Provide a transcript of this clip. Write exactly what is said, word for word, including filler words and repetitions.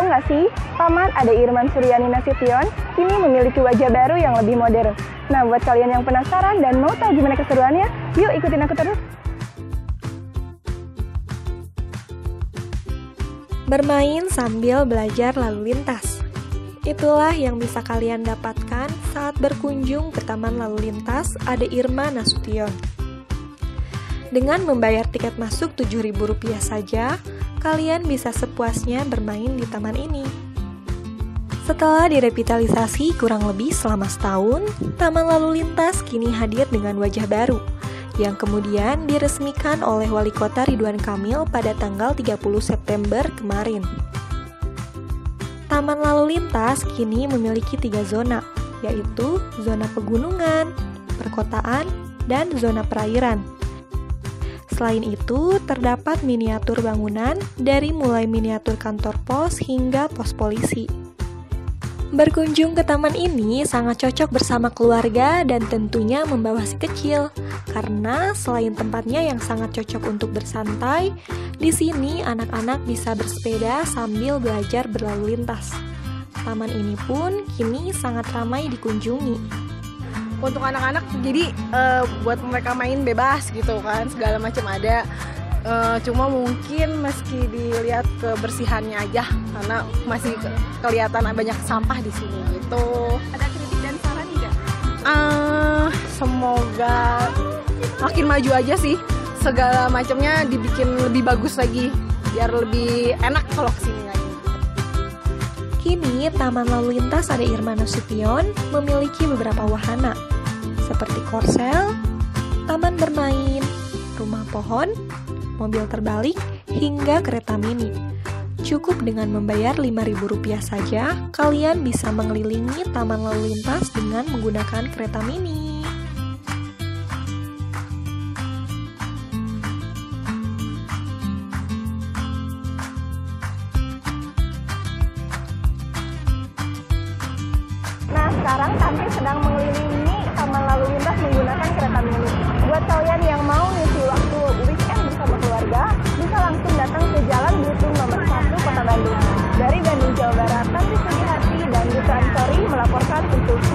nggak sih? Taman Ade Irman Suryani Nasution kini memiliki wajah baru yang lebih modern. Nah, buat kalian yang penasaran dan mau tahu gimana keseruannya, yuk ikutin aku terus. Bermain sambil belajar lalu lintas. Itulah yang bisa kalian dapatkan saat berkunjung ke Taman Lalu Lintas Ade Irman Nasution. Dengan membayar tiket masuk tujuh ribu rupiah saja, kalian bisa sepuasnya bermain di taman ini. Setelah direvitalisasi kurang lebih selama setahun, Taman Lalu Lintas kini hadir dengan wajah baru, yang kemudian diresmikan oleh Wali Kota Ridwan Kamil pada tanggal tiga puluh September kemarin. Taman Lalu Lintas kini memiliki tiga zona, yaitu zona pegunungan, perkotaan, dan zona perairan. Selain itu, terdapat miniatur bangunan dari mulai miniatur kantor pos hingga pos polisi. Berkunjung ke taman ini sangat cocok bersama keluarga dan tentunya membawa si kecil, karena selain tempatnya yang sangat cocok untuk bersantai, di sini anak-anak bisa bersepeda sambil belajar berlalu lintas. Taman ini pun kini sangat ramai dikunjungi. Untuk anak-anak jadi uh, buat mereka main bebas gitu kan, segala macam ada. Uh, cuma mungkin meski dilihat kebersihannya aja karena masih ke kelihatan banyak sampah di sini gitu. Ada kritik dan saran tidak? Uh, semoga makin maju aja sih, segala macamnya dibikin lebih bagus lagi biar lebih enak kalau kesini lagi. Kini Taman Lalu Lintas Ade Irman Nasution memiliki beberapa wahana seperti korsel, taman bermain, rumah pohon, mobil terbalik, hingga kereta mini. Cukup dengan membayar lima ribu rupiah saja, kalian bisa mengelilingi Taman Lalu Lintas dengan menggunakan kereta mini. Nah, sekarang Tanti sedang mengelilingi Taman Lalu Lintas menggunakan kereta mini. Buat kalian yang mau ngisi waktu weekend bersama keluarga, bisa langsung datang ke Jalan Belitung nomor satu Kota Bandung. Dari Bandung, Jawa Barat, Tanti Sugihati dan Duta Ansori melaporkan untuk